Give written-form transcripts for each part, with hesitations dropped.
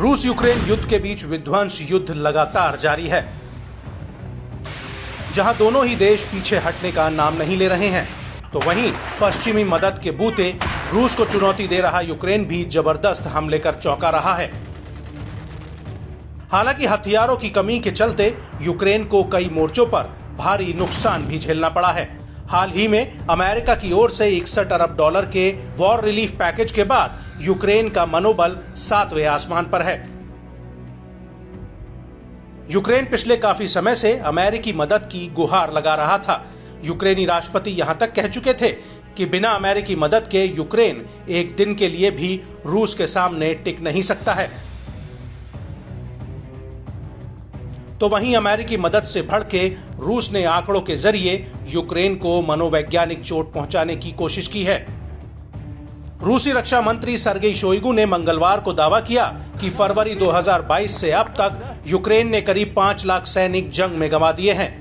रूस यूक्रेन युद्ध के बीच विध्वंस युद्ध लगातार जारी है, जहां दोनों ही देश पीछे हटने का नाम नहीं ले रहे हैं। तो वहीं पश्चिमी मदद के बूते रूस को चुनौती दे रहा यूक्रेन भी जबरदस्त हमले कर चौंका रहा है। हालांकि हथियारों की कमी के चलते यूक्रेन को कई मोर्चों पर भारी नुकसान भी झेलना पड़ा है। हाल ही में अमेरिका की ओर से 61 अरब डॉलर के वॉर रिलीफ पैकेज के बाद यूक्रेन का मनोबल 7वें आसमान पर है। यूक्रेन पिछले काफी समय से अमेरिकी मदद की गुहार लगा रहा था। यूक्रेनी राष्ट्रपति यहां तक कह चुके थे कि बिना अमेरिकी मदद के यूक्रेन एक दिन के लिए भी रूस के सामने टिक नहीं सकता है। तो वहीं अमेरिकी मदद से भड़के रूस ने आंकड़ों के जरिए यूक्रेन को मनोवैज्ञानिक चोट पहुंचाने की कोशिश की है। रूसी रक्षा मंत्री सर्गेई शोइगु ने मंगलवार को दावा किया कि फरवरी 2022 से अब तक यूक्रेन ने करीब 5 लाख सैनिक जंग में गंवा दिए हैं।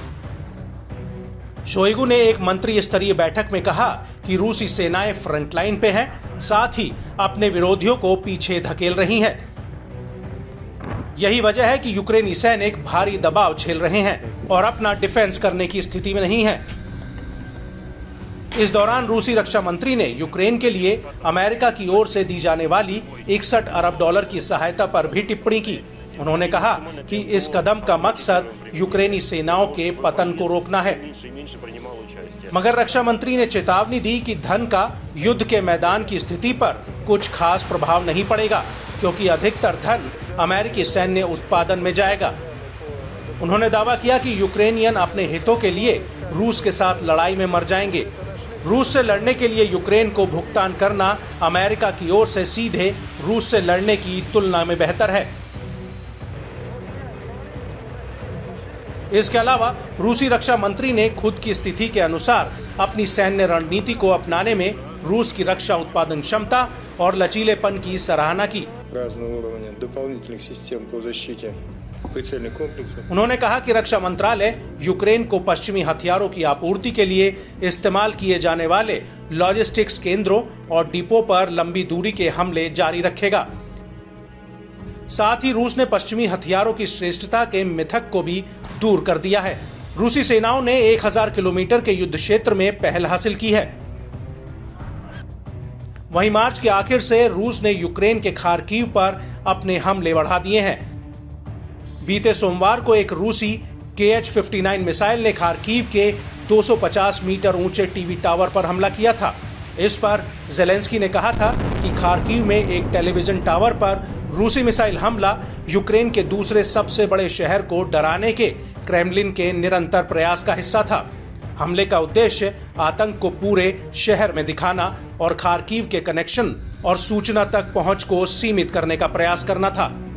शोइगु ने एक मंत्री स्तरीय बैठक में कहा कि रूसी सेनाएं फ्रंटलाइन पे हैं, साथ ही अपने विरोधियों को पीछे धकेल रही हैं। यही वजह है कि यूक्रेनी सैनिक भारी दबाव झेल रहे हैं और अपना डिफेंस करने की स्थिति में नहीं है। इस दौरान रूसी रक्षा मंत्री ने यूक्रेन के लिए अमेरिका की ओर से दी जाने वाली 61 अरब डॉलर की सहायता पर भी टिप्पणी की। उन्होंने कहा कि इस कदम का मकसद यूक्रेनी सेनाओं के पतन को रोकना है। मगर रक्षा मंत्री ने चेतावनी दी कि धन का युद्ध के मैदान की स्थिति पर कुछ खास प्रभाव नहीं पड़ेगा, क्योंकि अधिकतर धन अमेरिकी सैन्य उत्पादन में जाएगा। उन्होंने दावा किया कि यूक्रेनियन अपने हितों के लिए रूस के साथ लड़ाई में मर जाएंगे। रूस से लड़ने के लिए यूक्रेन को भुगतान करना अमेरिका की ओर से सीधे रूस से लड़ने की तुलना में बेहतर है। इसके अलावा रूसी रक्षा मंत्री ने खुद की स्थिति के अनुसार अपनी सैन्य रणनीति को अपनाने में रूस की रक्षा उत्पादन क्षमता और लचीलेपन की सराहना की। उन्होंने कहा कि रक्षा मंत्रालय यूक्रेन को पश्चिमी हथियारों की आपूर्ति के लिए इस्तेमाल किए जाने वाले लॉजिस्टिक्स केंद्रों और डिपो पर लंबी दूरी के हमले जारी रखेगा। साथ ही रूस ने पश्चिमी हथियारों की श्रेष्ठता के मिथक को भी दूर कर दिया है। रूसी सेनाओं ने 1000 किलोमीटर के युद्ध क्षेत्र में पहल हासिल की है। वहीं मार्च के आखिर से रूस ने यूक्रेन के खार्किव पर अपने हमले बढ़ा दिए हैं। बीते सोमवार को एक रूसी KH-59 मिसाइल ने खार्किव के 250 मीटर ऊंचे टीवी टावर पर हमला किया था। इस पर ज़ेलेंस्की ने कहा था कि खार्किव में एक टेलीविजन टावर पर रूसी मिसाइल हमला यूक्रेन के दूसरे सबसे बड़े शहर को डराने के क्रेमलिन के निरंतर प्रयास का हिस्सा था। हमले का उद्देश्य आतंक को पूरे शहर में दिखाना और खार्किव के कनेक्शन और सूचना तक पहुंच को सीमित करने का प्रयास करना था।